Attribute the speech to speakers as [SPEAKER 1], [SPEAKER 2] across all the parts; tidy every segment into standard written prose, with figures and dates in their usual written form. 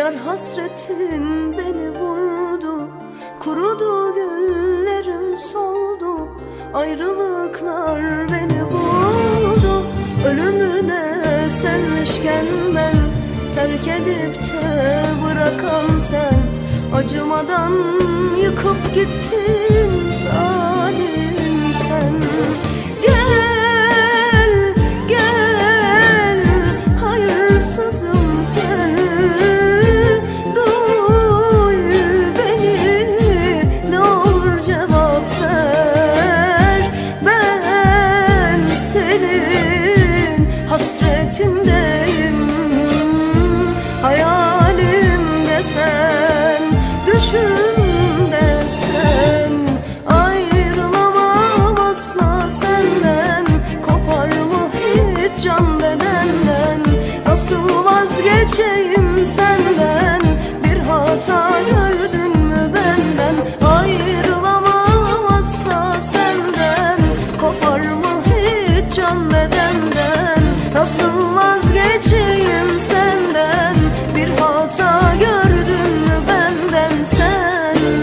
[SPEAKER 1] Yar hasretin beni vurdu, kurudu güllerim soldu. Ayrılıklar beni buldu, ölümüne sevmişken ben, terk edip de bırakan sen. Acımadan yıkıp gittin zalim sen. Gel, gel, hayırsızım gel. Duy beni, ne olur cevap ver. Ben senin hasretindeyim, hayalimde sen, düşümde sen. Ayrılamam asla senden, kopar mı hiç can bedenden? Nasıl vazgeçeyim senden, bir hata gördün mü benden? Ayrılamam asla senden, kopar mı hiç can bedenden? Nasıl vazgeçeyim senden, bir hata gördün mü benden sen?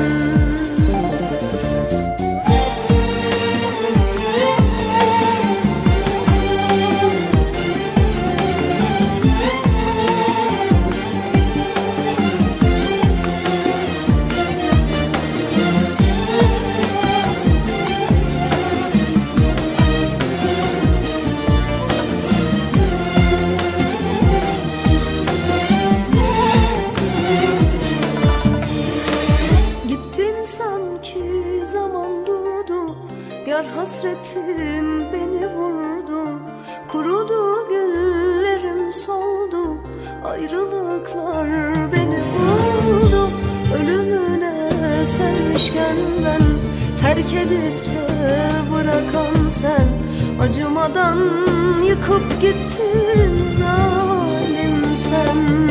[SPEAKER 1] Sanki zaman durdu, yar hasretin beni vurdu, kurudu güllerim soldu. Ayrılıklar beni buldu, ölümüne sevmişken ben, terk edip de bırakan sen. Acımadan yıkıp gittin zalim sen.